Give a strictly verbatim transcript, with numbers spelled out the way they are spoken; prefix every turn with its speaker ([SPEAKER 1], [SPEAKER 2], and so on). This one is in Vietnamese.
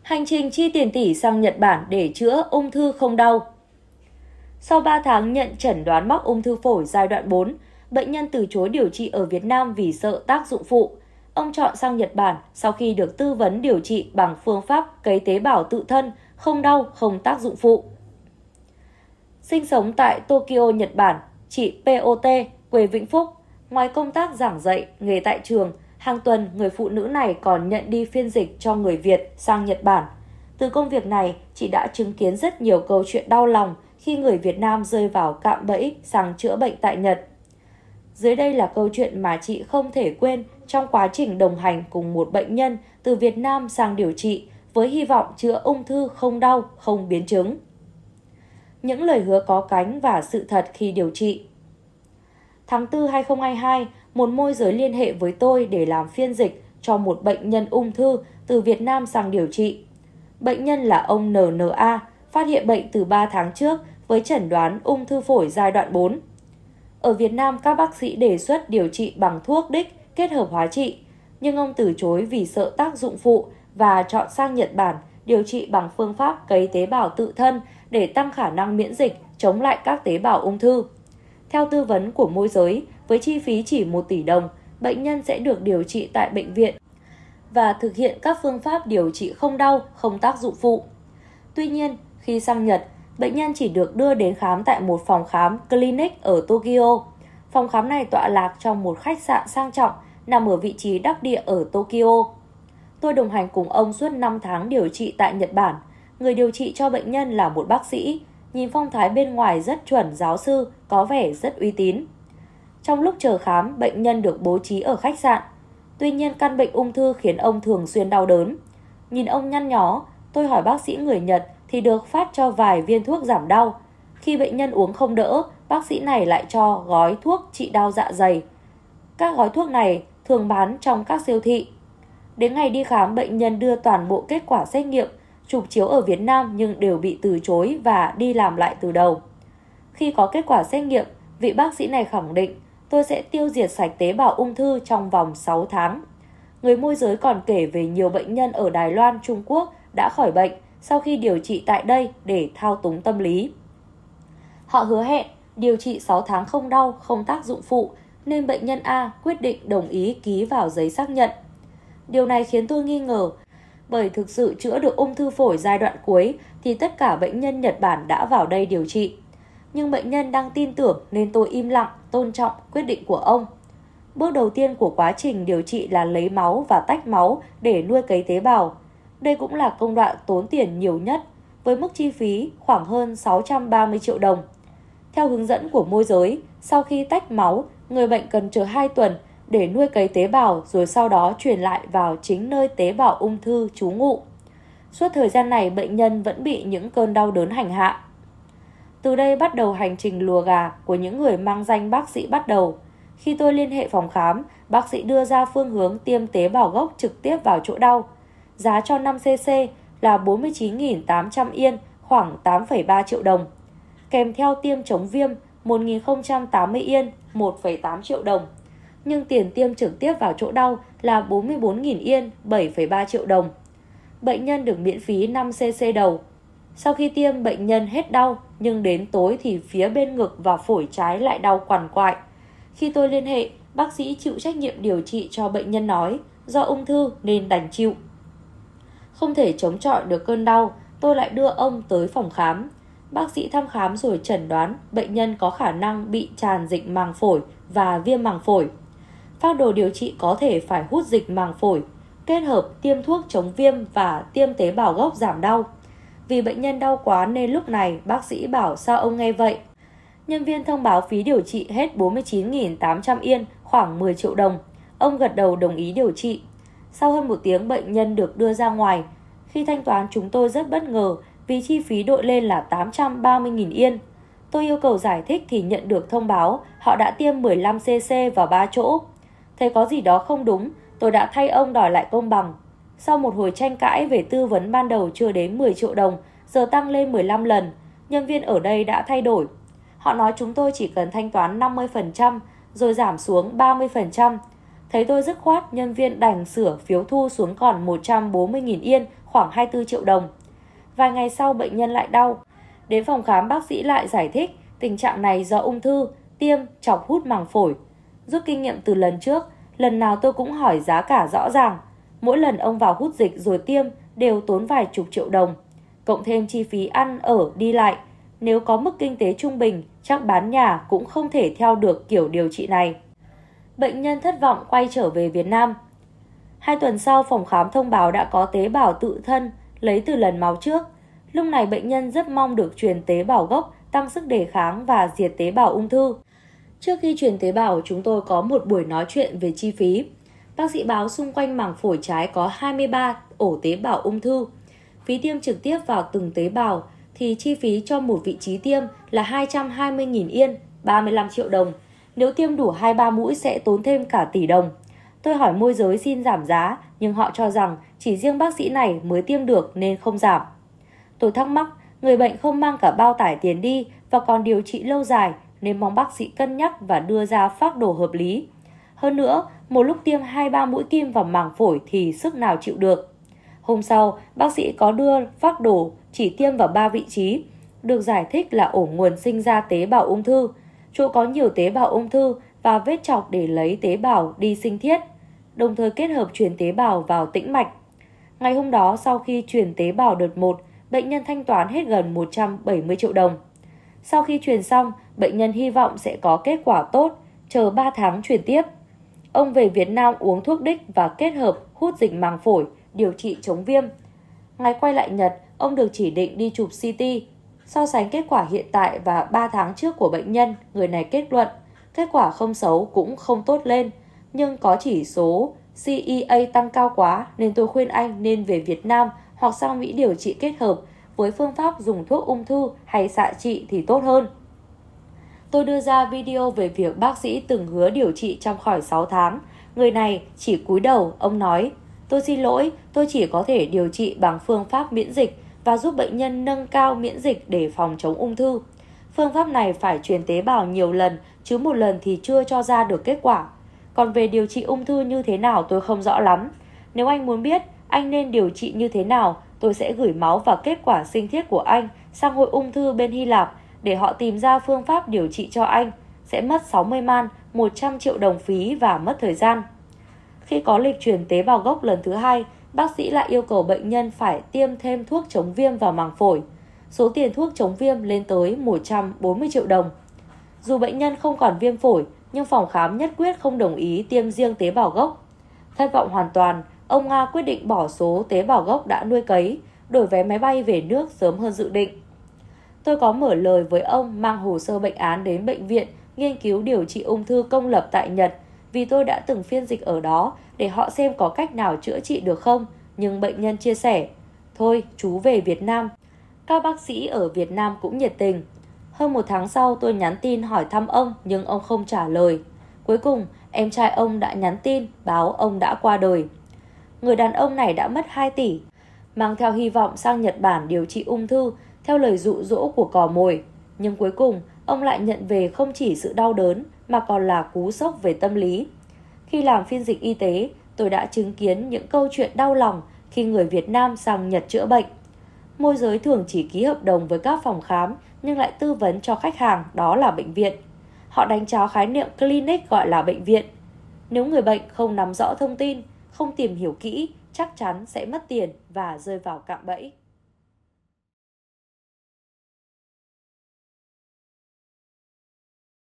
[SPEAKER 1] Hành trình chi tiền tỷ sang Nhật Bản để chữa ung thư không đau. Sau ba tháng nhận chẩn đoán mắc ung thư phổi giai đoạn bốn, bệnh nhân từ chối điều trị ở Việt Nam vì sợ tác dụng phụ. Ông chọn sang Nhật Bản sau khi được tư vấn điều trị bằng phương pháp cấy tế bào tự thân, không đau, không tác dụng phụ. Sinh sống tại Tokyo, Nhật Bản, chị pê ô tê, quê Vĩnh Phúc. Ngoài công tác giảng dạy, nghề tại trường, hàng tuần người phụ nữ này còn nhận đi phiên dịch cho người Việt sang Nhật Bản. Từ công việc này, chị đã chứng kiến rất nhiều câu chuyện đau lòng khi người Việt Nam rơi vào cạm bẫy sang chữa bệnh tại Nhật. Dưới đây là câu chuyện mà chị không thể quên trong quá trình đồng hành cùng một bệnh nhân từ Việt Nam sang điều trị với hy vọng chữa ung thư không đau, không biến chứng. Những lời hứa có cánh và sự thật khi điều trị. Tháng tư năm hai nghìn không trăm hai mươi hai, một môi giới liên hệ với tôi để làm phiên dịch cho một bệnh nhân ung thư từ Việt Nam sang điều trị. Bệnh nhân là ông en en a, phát hiện bệnh từ ba tháng trước với chẩn đoán ung thư phổi giai đoạn bốn. Ở Việt Nam, các bác sĩ đề xuất điều trị bằng thuốc đích kết hợp hóa trị, nhưng ông từ chối vì sợ tác dụng phụ và chọn sang Nhật Bản điều trị bằng phương pháp cấy tế bào tự thân để tăng khả năng miễn dịch chống lại các tế bào ung thư. Theo tư vấn của môi giới, với chi phí chỉ một tỷ đồng, bệnh nhân sẽ được điều trị tại bệnh viện và thực hiện các phương pháp điều trị không đau, không tác dụng phụ. Tuy nhiên, khi sang Nhật, bệnh nhân chỉ được đưa đến khám tại một phòng khám clinic ở Tokyo. Phòng khám này tọa lạc trong một khách sạn sang trọng nằm ở vị trí đắc địa ở Tokyo. Tôi đồng hành cùng ông suốt năm tháng điều trị tại Nhật Bản. Người điều trị cho bệnh nhân là một bác sĩ, nhìn phong thái bên ngoài rất chuẩn giáo sư, có vẻ rất uy tín. Trong lúc chờ khám, bệnh nhân được bố trí ở khách sạn. Tuy nhiên, căn bệnh ung thư khiến ông thường xuyên đau đớn. Nhìn ông nhăn nhó, tôi hỏi bác sĩ người Nhật thì được phát cho vài viên thuốc giảm đau. Khi bệnh nhân uống không đỡ, bác sĩ này lại cho gói thuốc trị đau dạ dày. Các gói thuốc này thường bán trong các siêu thị. Đến ngày đi khám, bệnh nhân đưa toàn bộ kết quả xét nghiệm, chụp chiếu ở Việt Nam nhưng đều bị từ chối và đi làm lại từ đầu. Khi có kết quả xét nghiệm, vị bác sĩ này khẳng định tôi sẽ tiêu diệt sạch tế bào ung thư trong vòng sáu tháng. Người môi giới còn kể về nhiều bệnh nhân ở Đài Loan, Trung Quốc đã khỏi bệnh sau khi điều trị tại đây để thao túng tâm lý. Họ hứa hẹn điều trị sáu tháng không đau, không tác dụng phụ, nên bệnh nhân A quyết định đồng ý ký vào giấy xác nhận. Điều này khiến tôi nghi ngờ, bởi thực sự chữa được ung thư phổi giai đoạn cuối thì tất cả bệnh nhân Nhật Bản đã vào đây điều trị. Nhưng bệnh nhân đang tin tưởng nên tôi im lặng, tôn trọng quyết định của ông. Bước đầu tiên của quá trình điều trị là lấy máu và tách máu để nuôi cấy tế bào. Đây cũng là công đoạn tốn tiền nhiều nhất, với mức chi phí khoảng hơn sáu trăm ba mươi triệu đồng. Theo hướng dẫn của môi giới, sau khi tách máu, người bệnh cần chờ hai tuần để nuôi cấy tế bào rồi sau đó truyền lại vào chính nơi tế bào ung thư trú ngụ. Suốt thời gian này, bệnh nhân vẫn bị những cơn đau đớn hành hạ. Từ đây bắt đầu hành trình lùa gà của những người mang danh bác sĩ bắt đầu. Khi tôi liên hệ phòng khám, bác sĩ đưa ra phương hướng tiêm tế bào gốc trực tiếp vào chỗ đau. Giá cho năm xê xê là bốn mươi chín nghìn tám trăm yên, khoảng tám phẩy ba triệu đồng. Kèm theo tiêm chống viêm một nghìn không trăm tám mươi yên, một phẩy tám triệu đồng. Nhưng tiền tiêm trực tiếp vào chỗ đau là bốn mươi bốn nghìn yên, bảy phẩy ba triệu đồng. Bệnh nhân được miễn phí năm xê xê đầu. Sau khi tiêm, bệnh nhân hết đau, nhưng đến tối thì phía bên ngực và phổi trái lại đau quằn quại. Khi tôi liên hệ, bác sĩ chịu trách nhiệm điều trị cho bệnh nhân nói do ung thư nên đành chịu. Không thể chống chọi được cơn đau, tôi lại đưa ông tới phòng khám. Bác sĩ thăm khám rồi chẩn đoán bệnh nhân có khả năng bị tràn dịch màng phổi và viêm màng phổi. Phác đồ điều trị có thể phải hút dịch màng phổi, kết hợp tiêm thuốc chống viêm và tiêm tế bào gốc giảm đau. Vì bệnh nhân đau quá nên lúc này bác sĩ bảo sao ông nghe vậy. Nhân viên thông báo phí điều trị hết bốn mươi chín nghìn tám trăm yên, khoảng mười triệu đồng. Ông gật đầu đồng ý điều trị. Sau hơn một tiếng, bệnh nhân được đưa ra ngoài. Khi thanh toán, chúng tôi rất bất ngờ vì chi phí đội lên là tám trăm ba mươi nghìn yên. Tôi yêu cầu giải thích thì nhận được thông báo họ đã tiêm mười lăm xê xê vào ba chỗ. Thấy có gì đó không đúng, tôi đã thay ông đòi lại công bằng. Sau một hồi tranh cãi về tư vấn ban đầu chưa đến mười triệu đồng, giờ tăng lên mười lăm lần, nhân viên ở đây đã thay đổi. Họ nói chúng tôi chỉ cần thanh toán năm mươi phần trăm rồi giảm xuống ba mươi phần trăm. Thấy tôi dứt khoát, nhân viên đành sửa phiếu thu xuống còn một trăm bốn mươi nghìn yên, khoảng hai mươi tư triệu đồng. Vài ngày sau bệnh nhân lại đau. Đến phòng khám, bác sĩ lại giải thích tình trạng này do ung thư, tiêm, chọc hút màng phổi. Rút kinh nghiệm từ lần trước, lần nào tôi cũng hỏi giá cả rõ ràng. Mỗi lần ông vào hút dịch rồi tiêm đều tốn vài chục triệu đồng. Cộng thêm chi phí ăn, ở, đi lại. Nếu có mức kinh tế trung bình, chắc bán nhà cũng không thể theo được kiểu điều trị này. Bệnh nhân thất vọng quay trở về Việt Nam. Hai tuần sau, phòng khám thông báo đã có tế bào tự thân lấy từ lần máu trước. Lúc này bệnh nhân rất mong được truyền tế bào gốc, tăng sức đề kháng và diệt tế bào ung thư. Trước khi truyền tế bào, chúng tôi có một buổi nói chuyện về chi phí. Bác sĩ báo xung quanh màng phổi trái có hai mươi ba ổ tế bào ung thư. Phí tiêm trực tiếp vào từng tế bào thì chi phí cho một vị trí tiêm là hai trăm hai mươi nghìn yên, ba mươi lăm triệu đồng. Nếu tiêm đủ hai ba mũi sẽ tốn thêm cả tỷ đồng. Tôi hỏi môi giới xin giảm giá, nhưng họ cho rằng chỉ riêng bác sĩ này mới tiêm được nên không giảm. Tôi thắc mắc, người bệnh không mang cả bao tải tiền đi và còn điều trị lâu dài nên mong bác sĩ cân nhắc và đưa ra phác đồ hợp lý. Hơn nữa, một lúc tiêm hai ba mũi kim vào màng phổi thì sức nào chịu được. Hôm sau, bác sĩ có đưa phác đồ chỉ tiêm vào ba vị trí, được giải thích là ổ nguồn sinh ra tế bào ung thư, chỗ có nhiều tế bào ung thư và vết chọc để lấy tế bào đi sinh thiết, đồng thời kết hợp truyền tế bào vào tĩnh mạch. Ngày hôm đó, sau khi truyền tế bào đợt một, bệnh nhân thanh toán hết gần một trăm bảy mươi triệu đồng. Sau khi truyền xong, bệnh nhân hy vọng sẽ có kết quả tốt, chờ ba tháng truyền tiếp. Ông về Việt Nam uống thuốc đích và kết hợp hút dịch màng phổi, điều trị chống viêm. Ngày quay lại Nhật, ông được chỉ định đi chụp xê tê. So sánh kết quả hiện tại và ba tháng trước của bệnh nhân, người này kết luận kết quả không xấu cũng không tốt lên, nhưng có chỉ số xê e a tăng cao quá nên tôi khuyên anh nên về Việt Nam hoặc sang Mỹ điều trị kết hợp với phương pháp dùng thuốc ung thư hay xạ trị thì tốt hơn. Tôi đưa ra video về việc bác sĩ từng hứa điều trị trong khỏi sáu tháng. Người này chỉ cúi đầu, ông nói: "Tôi xin lỗi, tôi chỉ có thể điều trị bằng phương pháp miễn dịch và giúp bệnh nhân nâng cao miễn dịch để phòng chống ung thư. Phương pháp này phải truyền tế bào nhiều lần, chứ một lần thì chưa cho ra được kết quả. Còn về điều trị ung thư như thế nào tôi không rõ lắm. Nếu anh muốn biết anh nên điều trị như thế nào, tôi sẽ gửi máu và kết quả sinh thiết của anh sang Hội ung thư bên Hy Lạp để họ tìm ra phương pháp điều trị cho anh. Sẽ mất sáu mươi man, một trăm triệu đồng phí và mất thời gian." Khi có lịch truyền tế bào gốc lần thứ hai, bác sĩ lại yêu cầu bệnh nhân phải tiêm thêm thuốc chống viêm vào màng phổi. Số tiền thuốc chống viêm lên tới một trăm bốn mươi triệu đồng. Dù bệnh nhân không còn viêm phổi, nhưng phòng khám nhất quyết không đồng ý tiêm riêng tế bào gốc. Thất vọng hoàn toàn, ông Nga quyết định bỏ số tế bào gốc đã nuôi cấy, đổi vé máy bay về nước sớm hơn dự định. Tôi có mở lời với ông mang hồ sơ bệnh án đến bệnh viện nghiên cứu điều trị ung thư công lập tại Nhật, vì tôi đã từng phiên dịch ở đó để họ xem có cách nào chữa trị được không, nhưng bệnh nhân chia sẻ: "Thôi, chú về Việt Nam." Các bác sĩ ở Việt Nam cũng nhiệt tình. Hơn một tháng sau, tôi nhắn tin hỏi thăm ông nhưng ông không trả lời. Cuối cùng, em trai ông đã nhắn tin báo ông đã qua đời. Người đàn ông này đã mất hai tỷ, mang theo hy vọng sang Nhật Bản điều trị ung thư theo lời dụ dỗ của cò mồi. Nhưng cuối cùng, ông lại nhận về không chỉ sự đau đớn mà còn là cú sốc về tâm lý. Khi làm phiên dịch y tế, tôi đã chứng kiến những câu chuyện đau lòng khi người Việt Nam sang Nhật chữa bệnh. Môi giới thường chỉ ký hợp đồng với các phòng khám nhưng lại tư vấn cho khách hàng đó là bệnh viện. Họ đánh tráo khái niệm clinic gọi là bệnh viện. Nếu người bệnh không nắm rõ thông tin, không tìm hiểu kỹ, chắc chắn sẽ mất tiền và rơi vào cạm bẫy.